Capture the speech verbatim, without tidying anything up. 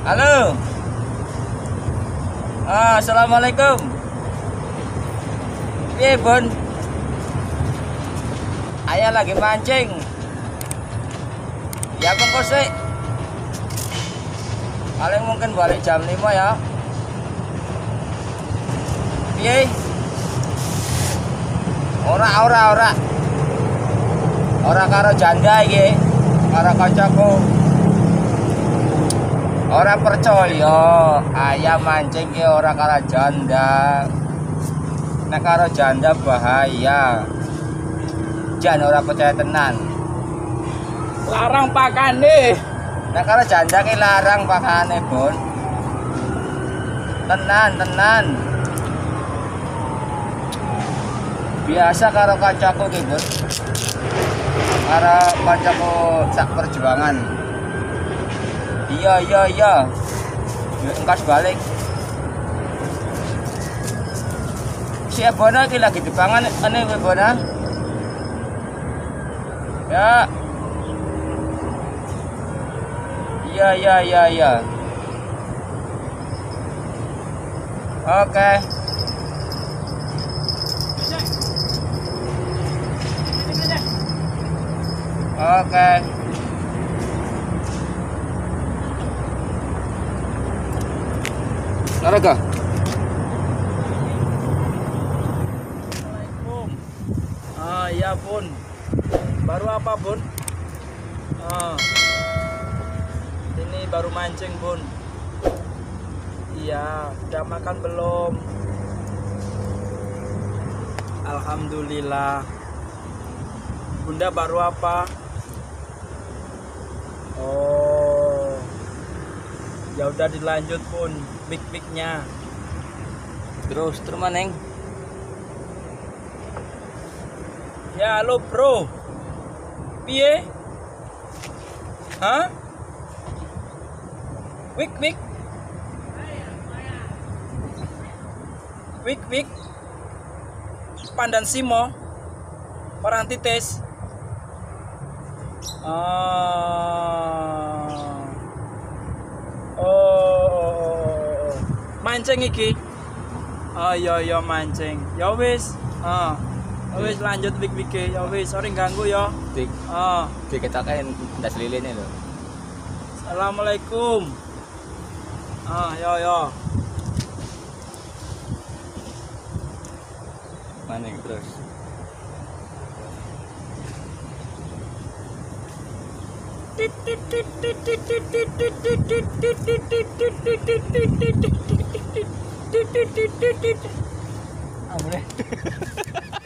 Halo. Ah, assalamualaikum. Iya Bun. Ayah lagi mancing. Ya bungkus sih. Paling mungkin balik jam lima ya. Iya. Ora ora ora. Ora karo janda iki. Karo kancaku. Ora percaya ayam mancing ki ora karo janda. Nek karo janda bahaya. Jan ora percaya tenan. Larang pakane. Nek karo janda ki larang pakane, Bun. Tenan, tenan. Biasa karo kancaku ki, Bun. Karo kancaku sak perjuangan. Iya iya iya. Engkas balik. Si Bona iki lagi dipangan ane kowe Bona. Ya. Iya iya iya iya. Oke. Oke. Naraga. Assalamualaikum. Ah iya Bun. Baru apa Bun? Ah. Ini baru mancing Bun. Iya, udah makan belum? Alhamdulillah. Bunda baru apa? Oh. Ya udah dilanjut Bun, big-bignya. Terus terus maneng. Ya halo bro. Piye? Hah? Wik wik. Wik wik. Pandan simo. Orang titis. Ah. Oh, oh, oh. Mancing iki. Oh iya iya mancing. Ya wis. Ah. Ya wis lanjut wik-wike. Ya wis, sorry ganggu ya. Dik, Ah. diketaken ndas lilin lho. Assalamualaikum. Ah, yo yo. Maneng terus. Ah, boleh.